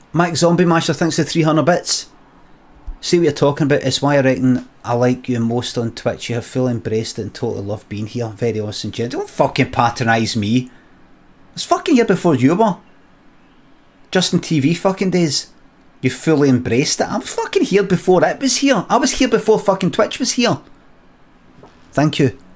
Mike Zombie Masher thinks the 300 bits. See what you're talking about. It's why I reckon I like you most on Twitch. You have fully embraced it and totally love being here. Very awesome, Jen. Don't fucking patronise me. I was fucking here before you were. Just in TV fucking days. You fully embraced it. I'm fucking here before it was here. I was here before fucking Twitch was here. Thank you.